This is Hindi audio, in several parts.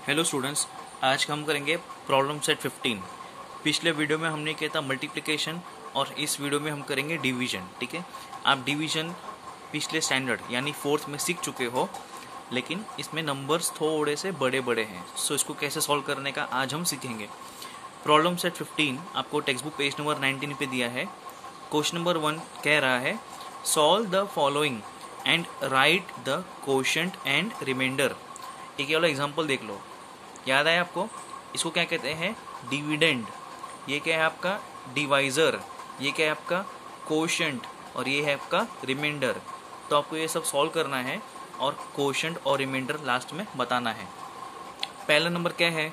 हेलो स्टूडेंट्स, आज हम करेंगे प्रॉब्लम सेट 15। पिछले वीडियो में हमने किया था मल्टीप्लिकेशन और इस वीडियो में हम करेंगे डिवीजन। ठीक है, आप डिवीजन पिछले स्टैंडर्ड यानी फोर्थ में सीख चुके हो, लेकिन इसमें नंबर्स थोड़े से बड़े बड़े हैं। सो इसको कैसे सॉल्व करने का आज हम सीखेंगे। प्रॉब्लम सेट 15 आपको टेक्स्ट बुक पेज नंबर 19 पे दिया है। क्वेश्चन नंबर 1 कह रहा है solve the following and write the quotient and remainder. एक वाला एग्जाम्पल देख लो, याद आया आपको? इसको क्या कहते हैं? डिविडेंड। ये क्या है आपका? डिवाइजर। ये क्या है आपका? कोशेंट। और ये है आपका रिमाइंडर। तो आपको ये सब सॉल्व करना है और कोशेंट और रिमाइंडर लास्ट में बताना है। पहला नंबर क्या है?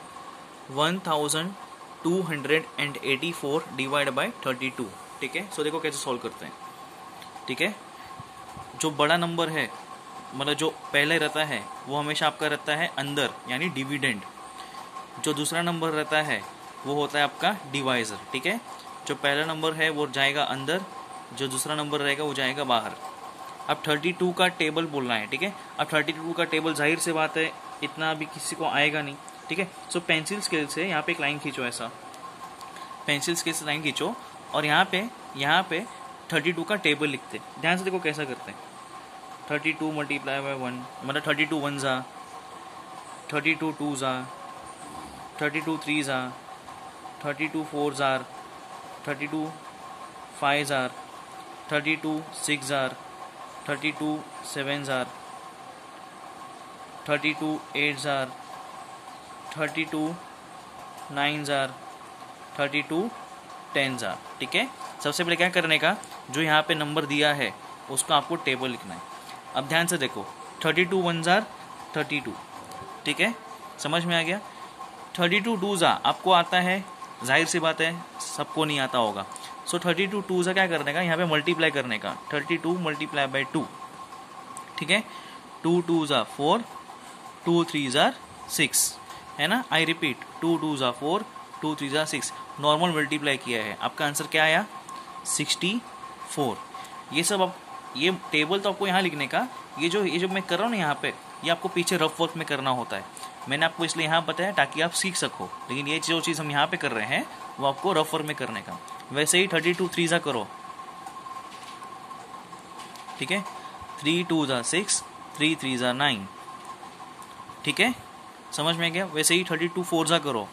1284 डिवाइड बाय 32। ठीक है, सो देखो कैसे सॉल्व करते हैं। ठीक है, जो बड़ा नंबर है मतलब जो पहले रहता है वो हमेशा आपका रहता है अंदर यानी डिविडेंड। जो दूसरा नंबर रहता है वो होता है आपका डिवाइजर। ठीक है, जो पहला नंबर है वो जाएगा अंदर, जो दूसरा नंबर रहेगा वो जाएगा बाहर। अब 32 का टेबल बोलना है। ठीक है, अब 32 का टेबल जाहिर से बात है इतना अभी किसी को आएगा नहीं। ठीक है, सो पेंसिल स्केल से यहाँ पे एक लाइन खींचो, ऐसा पेंसिल स्केल से लाइन खींचो और यहाँ पे 32 का टेबल लिखते। ध्यान से देखो कैसा करते हैं। 32 मल्टीप्लाई बाय 1 मतलब 32 1 जा, 32 2 जा, 32 3 जा, 32 4 जार, 32 5 जार, 32 6 जार, 32 7 जार, 32 8 जार, 32 9 जार, 32 10 जार। ठीक है, सबसे पहले क्या करने का, जो यहाँ पे नंबर दिया है उसको आपको टेबल लिखना है। अब ध्यान से देखो, 32 1 जार 32। ठीक है, समझ में आ गया? 32 2 ज़ा आपको आता है, जाहिर सी बात है सबको नहीं आता होगा। सो 32 2 ज़ा क्या करने का, यहाँ पे मल्टीप्लाई करने का। 32 मल्टीप्लाई बाय 2। ठीक है, 2 2 ज़ा 4, 2 3 ज़ा 6, है ना? आई रिपीट, 2 2 ज़ा 4, 2 3 ज़ा 6। नॉर्मल मल्टीप्लाई किया है, आपका आंसर क्या आया? 64। ये सब आप ये टेबल तो आपको यहाँ लिखने का, ये जो मैं कर रहा हूँ ना यहाँ पे, ये आपको पीछे रफ वर्क में करना होता है। मैंने आपको इसलिए यहाँ बताया ताकि आप सीख सको, लेकिन ये जो चीज़ हम यहाँ पे कर रहे हैं वो आपको रफ वर्क में करने का। वैसे ही 32 3 ज़ा करो। ठीक है, 3 2 ज़ा 6, 3 3 ज़ा 9। ठीक है, समझ में गया? वैसे ही 32 4 ज़ा करो।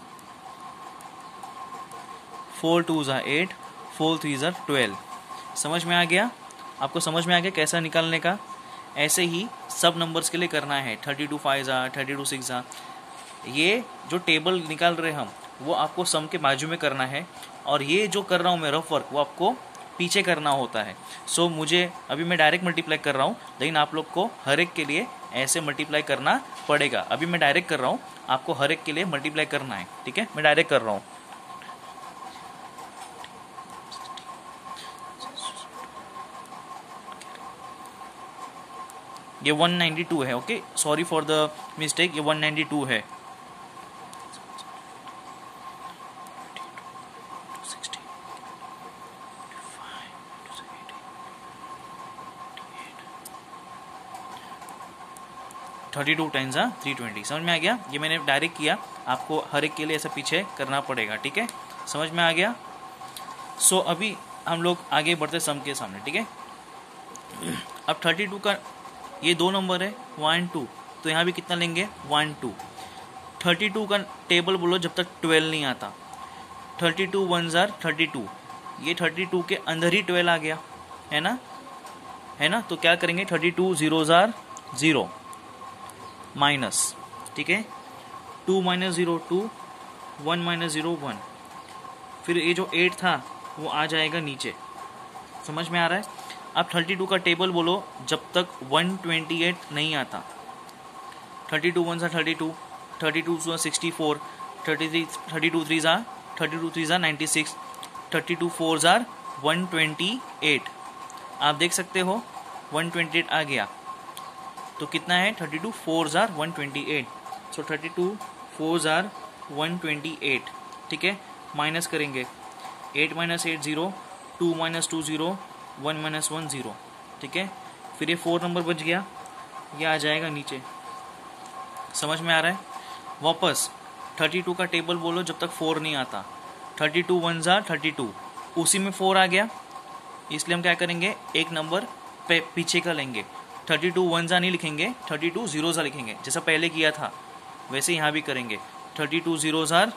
4 2 ज़ा 8, 4 3 ज़ा 12। समझ में आ गया? आपको समझ में आ गया कैसा निकालने का? ऐसे ही सब नंबर्स के लिए करना है। 32 5 ज़ा, 32 6 ज़ा। ये जो टेबल निकाल रहे हम वो आपको सम के बाजू में करना है, और ये जो कर रहा हूँ मैं रफ वर्क वो आपको पीछे करना होता है। सो मुझे अभी मैं डायरेक्ट मल्टीप्लाई कर रहा हूँ, लेकिन आप लोग को हर एक के लिए ऐसे मल्टीप्लाई करना पड़ेगा। अभी मैं डायरेक्ट कर रहा हूँ, आपको हर एक के लिए मल्टीप्लाई करना है। ठीक है, मैं डायरेक्ट कर रहा हूँ। ये 192 है। Okay, sorry for the mistake, ये 192 है। थर्टी टू 10 ज़ा 320। समझ में आ गया? ये मैंने डायरेक्ट किया, आपको हर एक के लिए ऐसा पीछे करना पड़ेगा। ठीक है, समझ में आ गया? सो अभी हम लोग आगे बढ़ते सम के सामने। ठीक है, अब 32 का ये दो नंबर है 1 2, तो यहाँ भी कितना लेंगे? 1 2। 32 का टेबल बोलो जब तक 12 नहीं आता। 32 1 ज़ार 32, ये 32 के अंदर ही 12 आ गया, है ना? है ना? तो क्या करेंगे? 32 0 ज़ार 0 माइनस। ठीक है, 2 माइनस 0 2, 1 माइनस 0 1। फिर ये जो 8 था वो आ जाएगा नीचे। समझ में आ रहा है? अब 32 का टेबल बोलो जब तक 128 नहीं आता। 32 1 ज़ा 32, 32 ज़ा 64, 32 3 ज़ा 96, 32 4 ज़ा 128। आप देख सकते हो 128 आ गया, तो कितना है? 32 4 ज़ार 128। सो 32 4 ज़ार 128। ठीक है, माइनस करेंगे। 8 माइनस 8 0, 2 माइनस 2 0, 1 माइनस 1 0। ठीक है, फिर ये 4 नंबर बच गया, ये आ जाएगा नीचे। समझ में आ रहा है? वापस 32 का टेबल बोलो जब तक 4 नहीं आता। 32 1 ज़ा 32, उसी में 4 आ गया, इसलिए हम क्या करेंगे, एक नंबर पीछे का लेंगे। 32 1 ज़ा नहीं लिखेंगे, 32 0 ज़ा लिखेंगे, जैसा पहले किया था वैसे यहाँ भी करेंगे। 32 0 ज़ार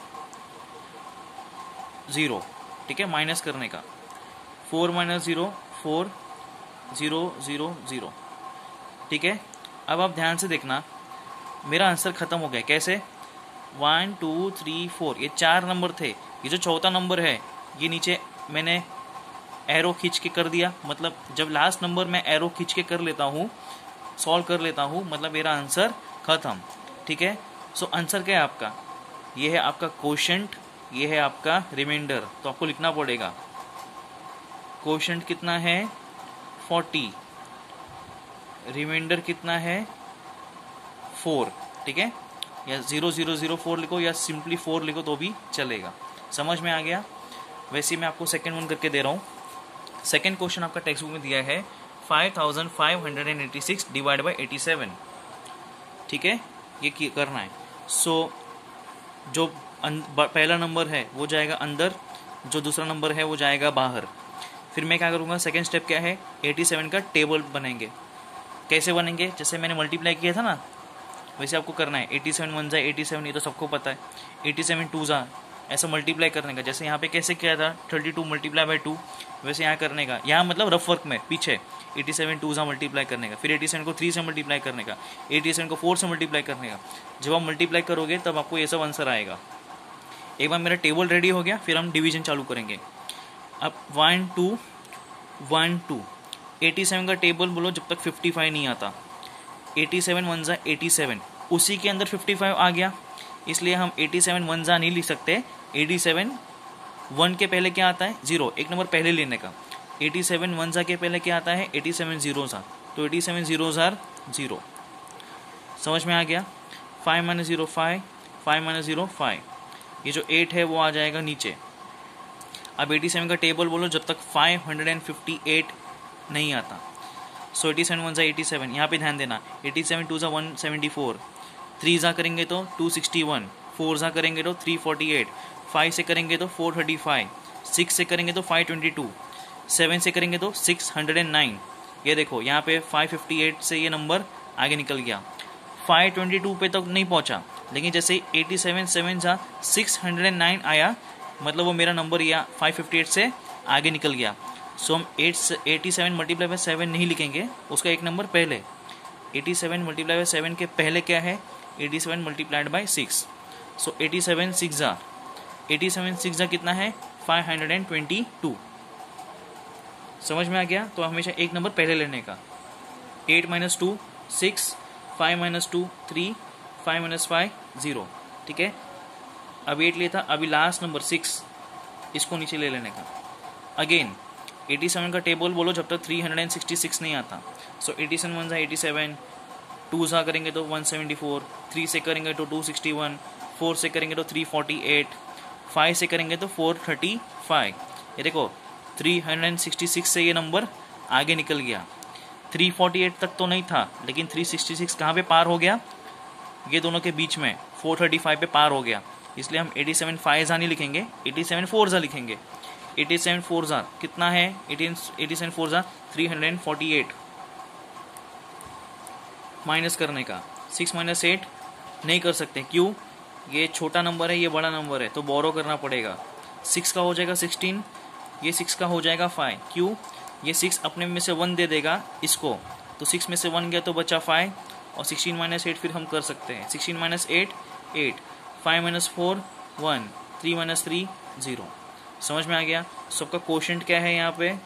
0, ठीक है, माइनस करने का। 4 - 0 4 0 0 0, ठीक है। अब आप ध्यान से देखना, मेरा आंसर खत्म हो गया। कैसे? 1 2 3 4, ये 4 नंबर थे। ये जो चौथा नंबर है ये नीचे मैंने एरो खींच के कर दिया, मतलब जब लास्ट नंबर मैं एरो खींच के कर लेता हूँ, सॉल्व कर लेता हूँ, मतलब मेरा आंसर खत्म, ठीक है। सो आंसर क्या है आपका? ये है आपका कोशेंट, ये है आपका रिमाइंडर। तो आपको लिखना पड़ेगा कोशेंट कितना है 40, रिमाइंडर कितना है 4, ठीक है। या 0004 लिखो या सिंपली 4 लिखो तो भी चलेगा। समझ में आ गया? वैसे मैं आपको सेकंड वन करके दे रहा हूँ। सेकंड क्वेश्चन आपका टेक्स्ट बुक में दिया है 5586 डिवाइड बाई 87, ठीक है, ये करना है। सो जो पहला नंबर है वो जाएगा अंदर, जो दूसरा नंबर है वो जाएगा बाहर। फिर मैं क्या करूँगा, सेकंड स्टेप क्या है, 87 का टेबल बनेंगे। कैसे बनेंगे? जैसे मैंने मल्टीप्लाई किया था ना, वैसे आपको करना है। 87 1 ज़ा 87, ये तो सबको पता है। 87 2 ज़ा, ऐसा मल्टीप्लाई करने का। जैसे यहाँ पे कैसे किया था 32 मल्टीप्लाई बाई 2, वैसे यहाँ करने का। यहाँ मतलब रफ वर्क में पीछे 87 2 ज़ा मल्टीप्लाई करने का, फिर 87 को 3 से मल्टीप्लाई करने का, 87 को 4 से मल्टीप्लाई करने का। जब आप मल्टीप्लाई करोगे तब आपको ये सब आंसर आएगा। एक बार मेरा टेबल रेडी हो गया, फिर हम डिवीजन चालू करेंगे। अब 1 2 1 2, 87 का टेबल बोलो जब तक 55 नहीं आता। 87 1 ज़ा 87, उसी के अंदर 55 आ गया, इसलिए हम 87 1 ज़ा नहीं लिख सकते। 87 1 के पहले क्या आता है 0, एक नंबर पहले लेने का। 87 1 ज़ा के पहले क्या आता है 87 0 ज़ा, तो 87 0 ज़ार 0। समझ में आ गया? 5 - 0 5, 5 - 0 5, ये जो 8 है वो आ जाएगा नीचे। अब 87 का टेबल बोलो जब तक 558 नहीं आता। सो 87 1 ज़ा 87, यहाँ पे ध्यान देना। 87 2 ज़ा 174, 3 ज़ा करेंगे तो 261, 4 ज़ा करेंगे तो 348, 5 से करेंगे तो 435, 6 से करेंगे तो 522, 7 से करेंगे तो 609। ये देखो यहाँ पे 558 से ये नंबर आगे निकल गया। 522 पे तक नहीं पहुँचा, लेकिन जैसे 87 7 ज़ा 609 आया, मतलब वो मेरा नंबर या 558 से आगे निकल गया। सो हम 87 मल्टीप्लाई बाई 7 नहीं लिखेंगे, उसका एक नंबर पहले। 87 मल्टीप्लाई बाई 7 के पहले क्या है 87 मल्टीप्लाइड बाई 6। सो 87 6 ज़ा, 87 6 ज़ा कितना है 522। समझ में आ गया? तो हमेशा एक नंबर पहले लेने का। 8 - 2 6, 5 - 2 3, 5 - 5 0, ठीक है। अब 8 लिया था, अभी लास्ट नंबर 6, इसको नीचे ले लेने का। अगेन 87 का टेबल बोलो जब तक 366 नहीं आता। सो 87 1 ज़ा 87, 2 ज़ा करेंगे तो 174, 3 से करेंगे तो 261, 4 से करेंगे तो 348, 5 से करेंगे तो 435। ये देखो 366 से ये नंबर आगे निकल गया। 348 तक तो नहीं था, लेकिन 366 कहाँ पे पार हो गया, ये दोनों के बीच में 435 पे पार हो गया। इसलिए हम 87 5 ज़ा नहीं लिखेंगे, 87 4 ज़ा लिखेंगे। 87 4 ज़ा कितना है 87 4 ज़ा 348, माइनस करने का। 6 - 8 नहीं कर सकते, क्यों? ये छोटा नंबर है, ये बड़ा नंबर है, तो बोरो करना पड़ेगा। 6 का हो जाएगा 16, ये 6 का हो जाएगा 5, क्यों? ये 6 अपने में से 1 दे देगा इसको, तो 6 में से 1 गया तो बचा 5, और 16 - 8 फिर हम कर सकते हैं। 16 - 8 8, 5 - 4 1, 3 - 3 0। समझ में आ गया? सबका कोशेंट क्या है यहाँ पे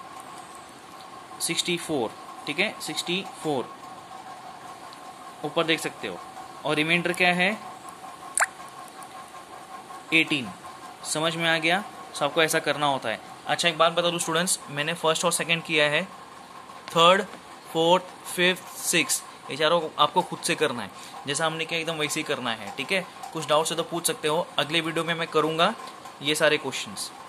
64, ठीक है, 64 ऊपर देख सकते हो, और रिमाइंडर क्या है 18। समझ में आ गया? सबको ऐसा करना होता है। अच्छा एक बात बता दूं स्टूडेंट्स, मैंने फर्स्ट और सेकंड किया है, थर्ड 4th 5th 6th ये चारों आपको खुद से करना है, जैसा हमने किया एकदम वैसे ही करना है, ठीक है। कुछ डाउट्स है तो पूछ सकते हो, अगले वीडियो में मैं करूँगा ये सारे क्वेश्चंस।